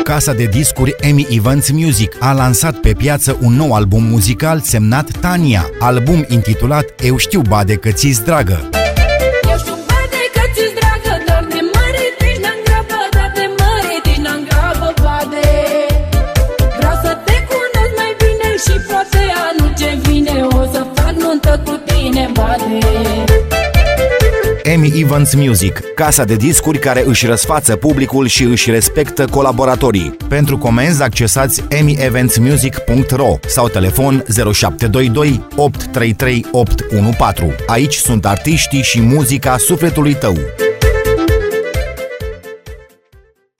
Casa de discuri Emi Events Music a lansat pe piață un nou album muzical semnat Tania, album intitulat Eu știu bade că ți-s dragă. Eu știu bade că ți-s dragă, dar de mare deci n-am grabă, dar de mare deci n-am grabă, bade. Vreau să te cunosc mai bine și poate anul ce vine o să fac nuntă cu tine, bade. Emi Events Music, casa de discuri care își răsfață publicul și își respectă colaboratorii. Pentru comenzi accesați emieventsmusic.ro sau telefon 0722 833 814. Aici sunt artiștii și muzica sufletului tău.